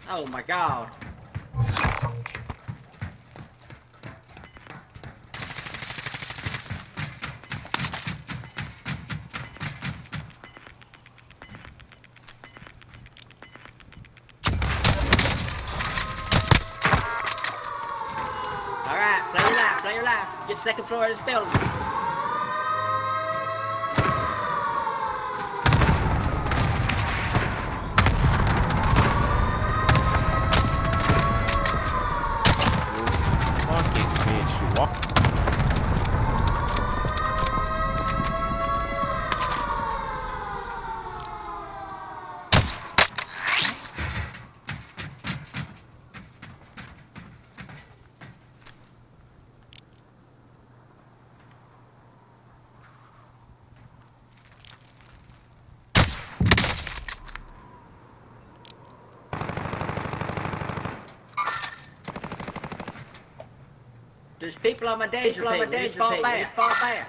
Oh my god. Alright, play your life, play your life. Get second floor of this building. Fucking bitch, you walk. There's people on my danger page. Just fall back.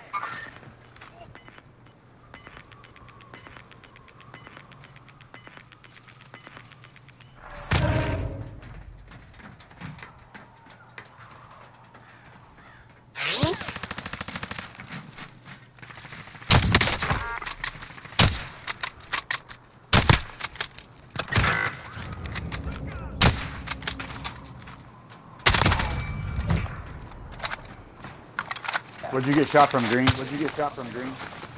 Where'd you get shot from, Green? Where'd you get shot from, Green?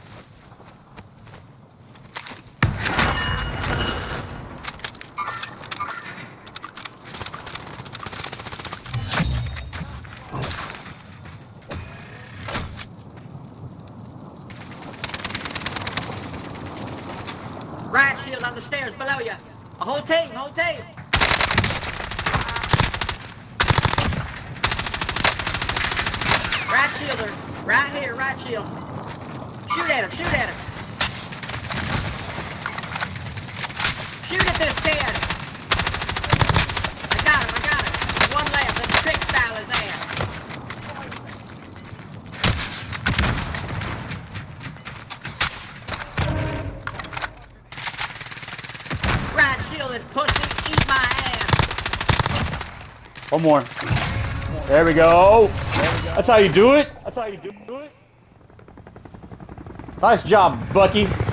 Riot shield on the stairs below you. A whole team, whole team. Right shielder, right here, right shield. Shoot at him, shoot at him. Shoot at this kid. I got him. One left, let's trick style his ass. Right shielded pussy, eat my ass. One more. There we go. That's how you do it. That's how you do it. Nice job, Bucky.